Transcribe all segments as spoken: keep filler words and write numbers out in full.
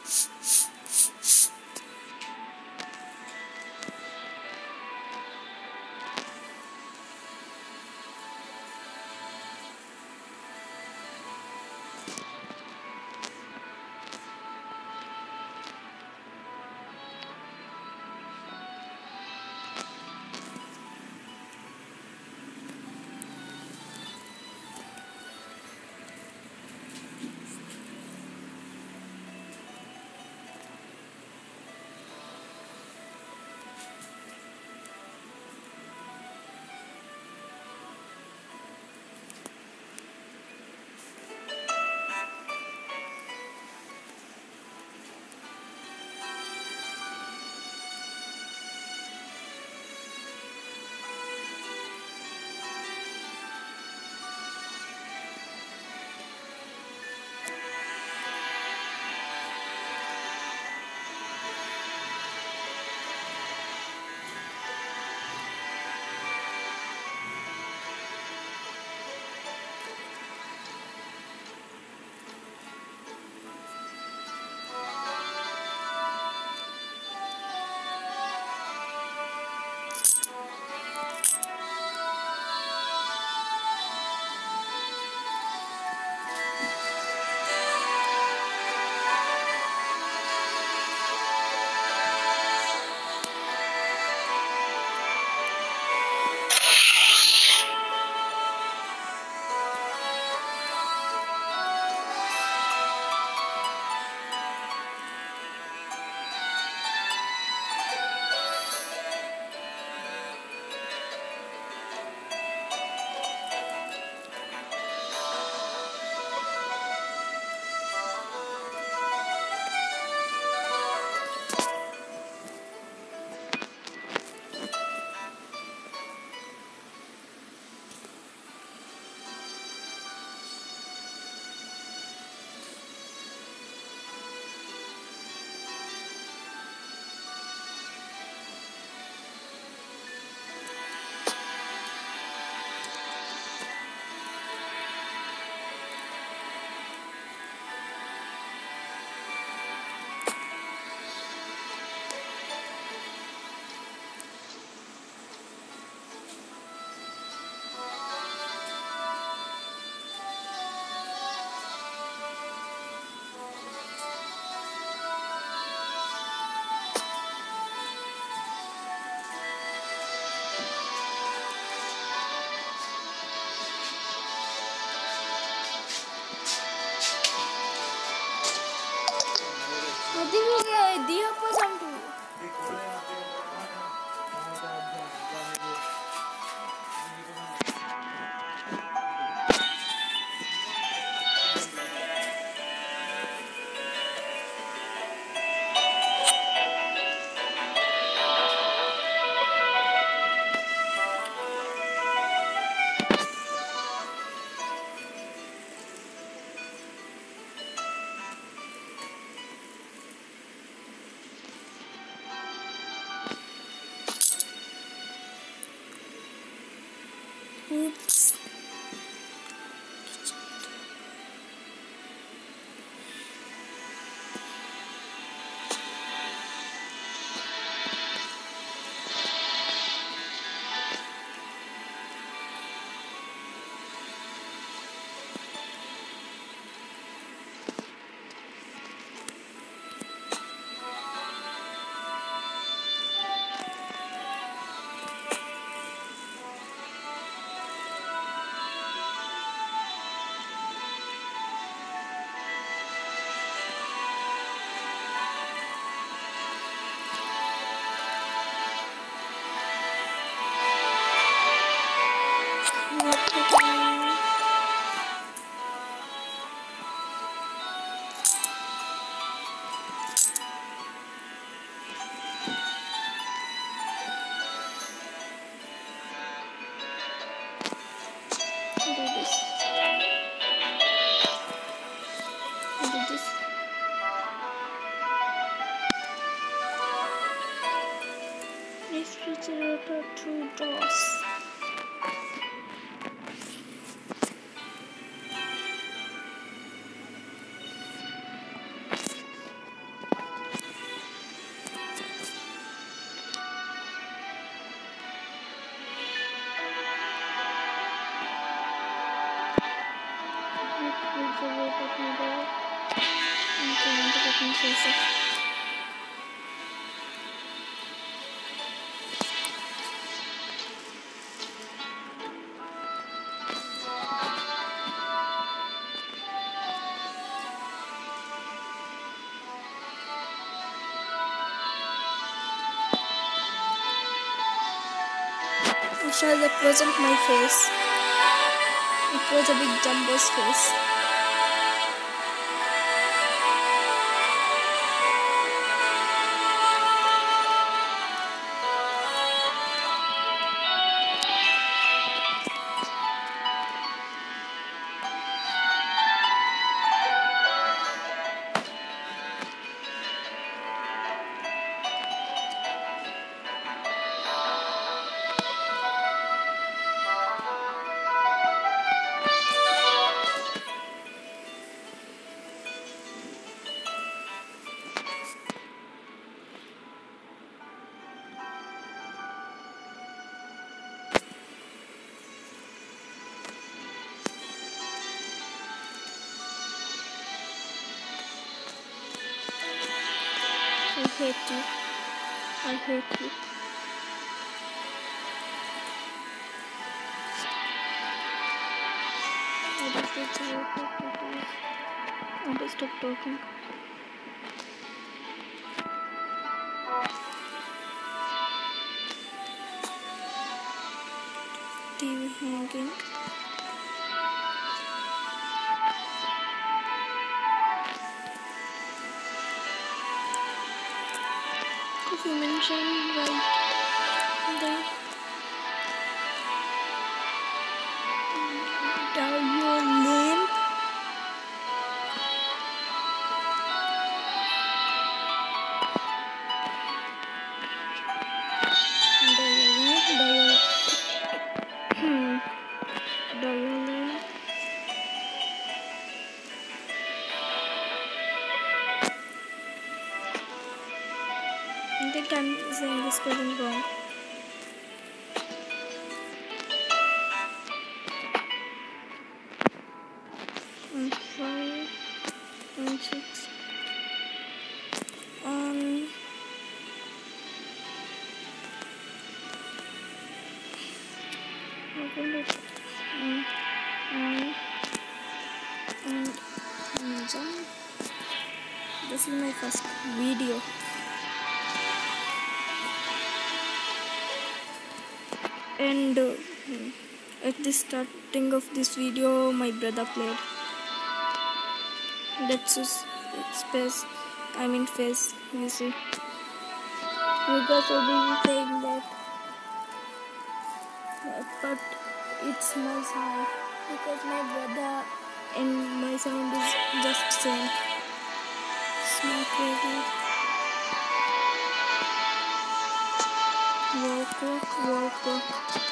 Oops. Refrigerator two doors. want to get my face off. Sure, that wasn't my face. It was a big jumbo's face. I hate you. I hate you. I just need to wake up, please. I want to stop talking. T V hanging. If you mention right there, are you lame? Do you lame? Do you hmm? Do you lame? I think I'm saying this spelling wrong. And five and six. Um. Open it. Um. Um. And um, jump. This is my first video. And uh, at the starting of this video, my brother played. That's just space. I mean face. You see. You guys will be saying that, but it's my sound because my brother and my sound is just same. Smart radio. Walk, walk, walk, walk.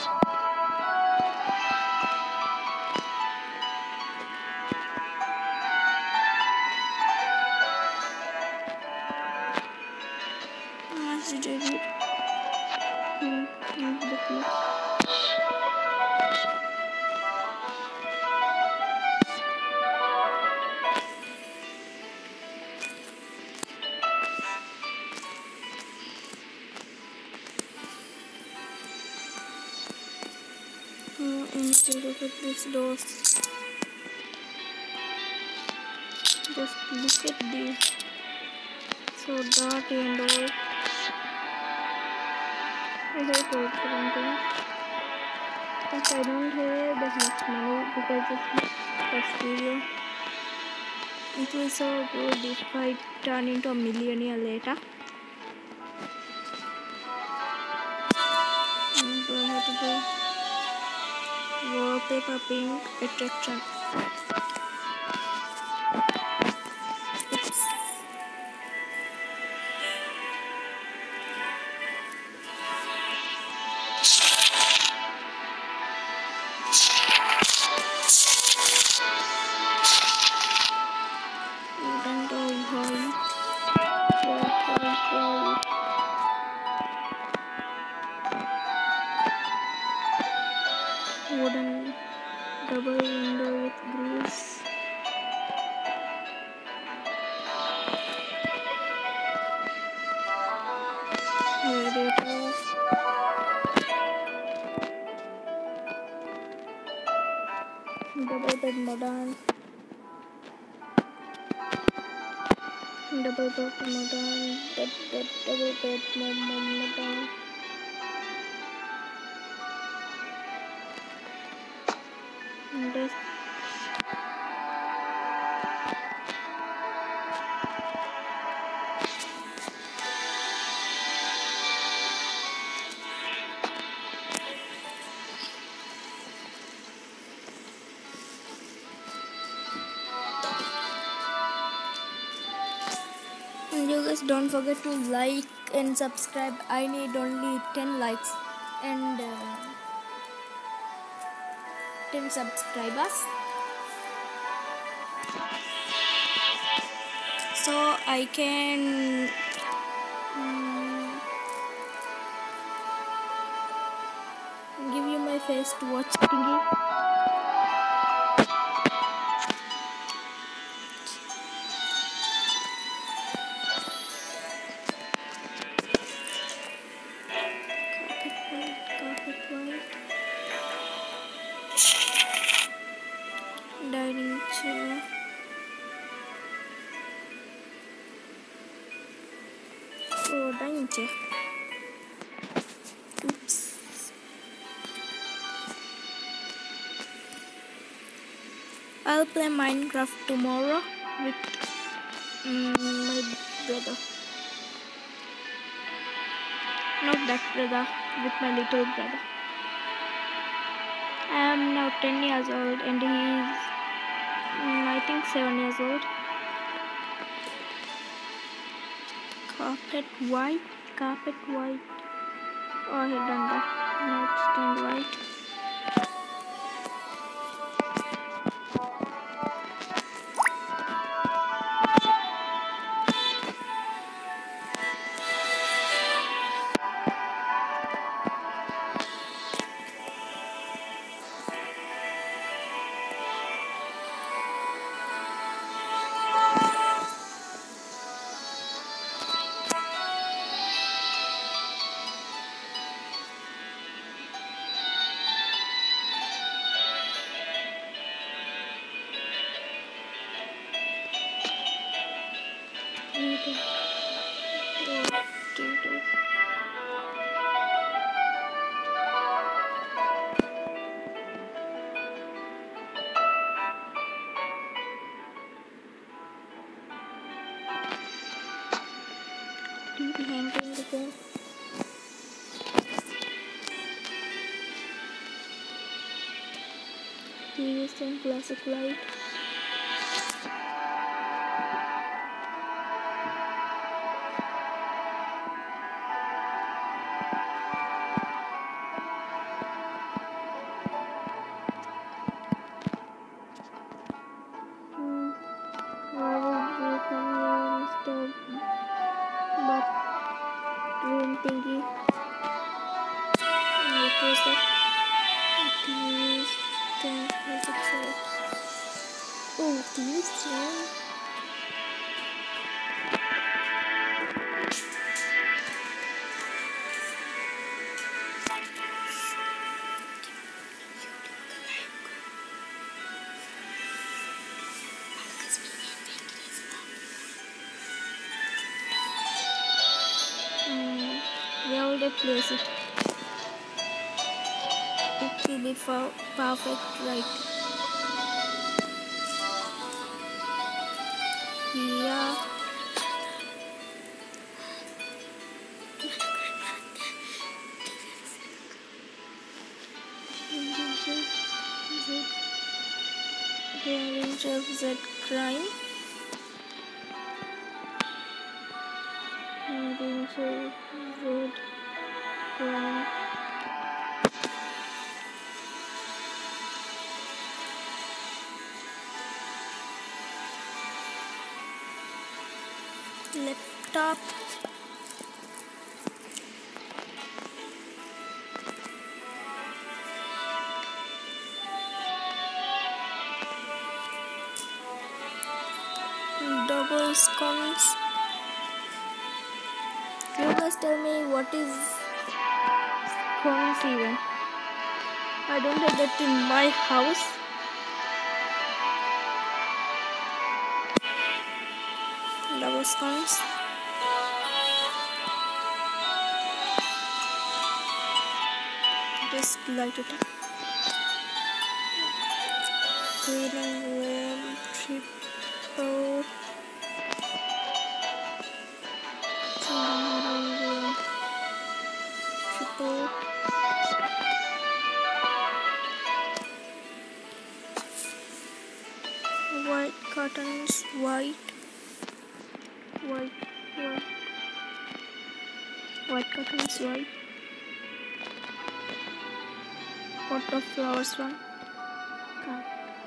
Nice David. Hmm, hmm, the clip. Oh, I need to look at these doors. Just look at these. So dirty and all. I hate old painting. But I don't have that much money because it's my first video. It will so good if I turn into a millionaire later. And I have to do wallpaper pink attraction. Oops. Wooden double window with grease. bed modern. Double bed modern. Bed bed double bed modern. This. You guys don't forget to like and subscribe. I need only ten likes and uh, ten subscribers, so I can um, give you my face to watch thingy. Dining chair. Oh, dining chair. Oops. I'll play Minecraft tomorrow with um, my brother. Not that brother, with my little brother. I am now ten years old and he is, um, I think, seven years old. Carpet white, carpet white. Oh, I had done that. Now it's turned white. T V hanging again. T V stand, classic light. Hmm. Why would you come here, Mister Bathroom thingy? What was that? T V stand, classic light. Oh, T V stand. Mm, where would I place it? It will be for perfect right here. Range of Z crime. Range of Z crime. Laptop. Double scones. You guys tell me what is scones even. I don't have that in my house. rose cones. Just light it up. Cleaning room, triple. Cleaning room, triple. White curtains, white, white, white, white curtains, white. Pot of flowers one. Come.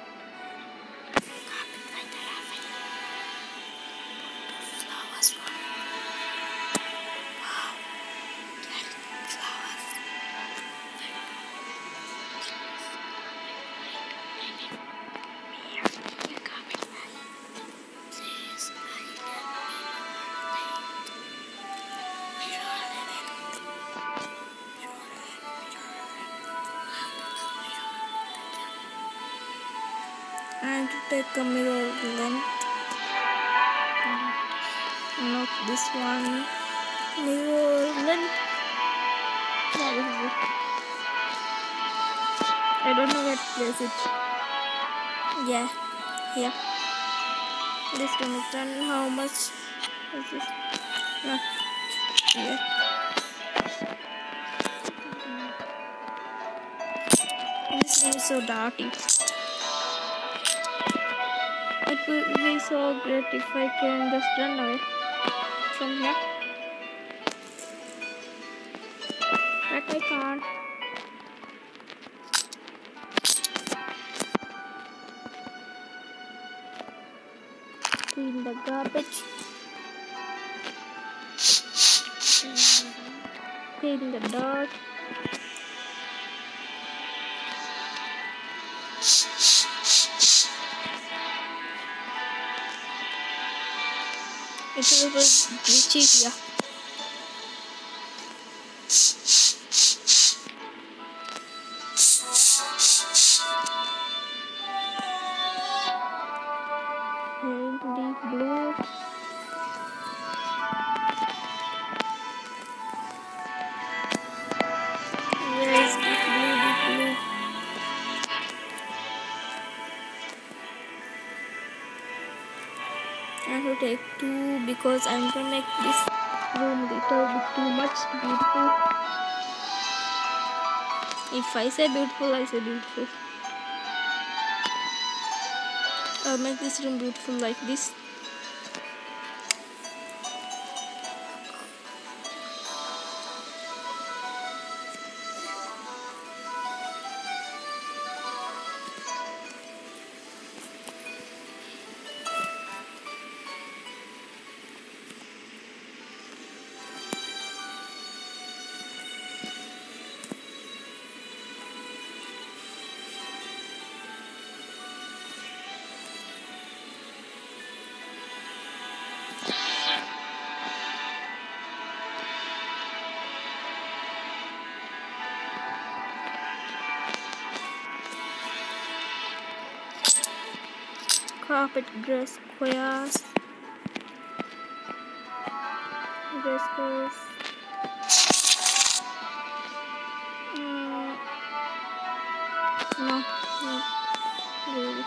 And to take a mirror length, not this one. Mirror length. What is it? I don't know where to place it. Yeah, here. This one is done. How much is this? No, here. This room is so dirty. It would be so great if I can just run away from here. But I can't. Clean the garbage. Clean the dirt. It's a little glitchy here. And deep blue. Where is deep blue, deep blue? I have to take two because I'm gonna make this room little bit too much beautiful. If I say beautiful, I say beautiful. I'll make this room beautiful like this. Carpet gray squares. Gray squares. Mm, no, no, really.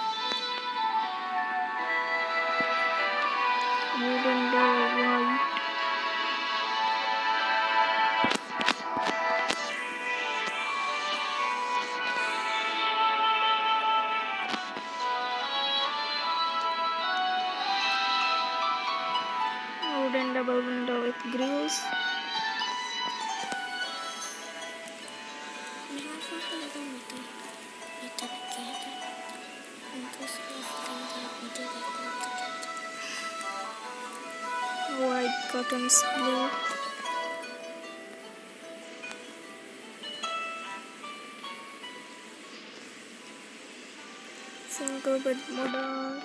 Wooden door white. Wooden double window with grills. White curtains, blue. Single bed model.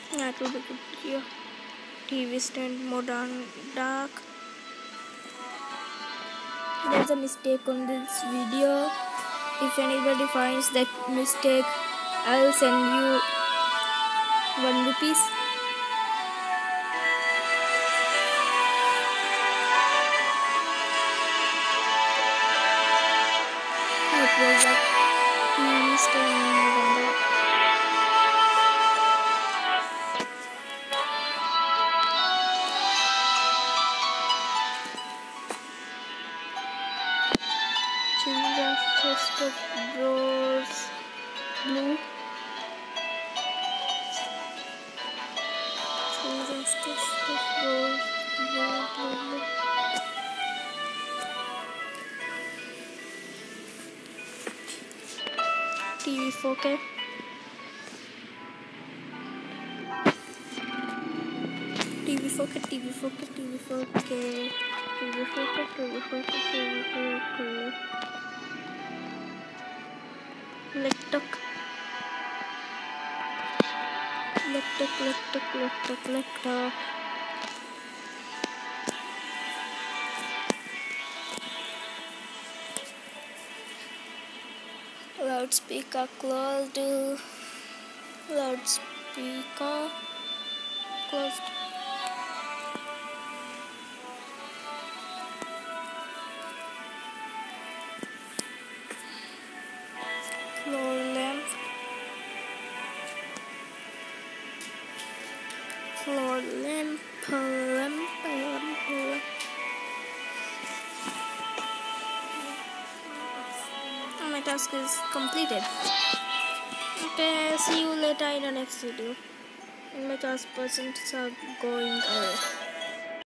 That would be good here. T V stand modern dark. There's a mistake on this video. If anybody finds that mistake, I'll send you one rupees. It was a T V stand modern dark. Children's chest of drawers blue. Children's chest of drawers blue, blue, blue. T V four K. T V four K, T V four K, T V four K, T V four K, T V four K, T V four K. Laptop, laptop, laptop, laptop, laptop. Loudspeaker closed. Loudspeaker closed. Floor lamp. Floor lamp. Lamp. Lamp. Lamp. My task is completed. Okay, see you later in the next video. And my task percents are going away.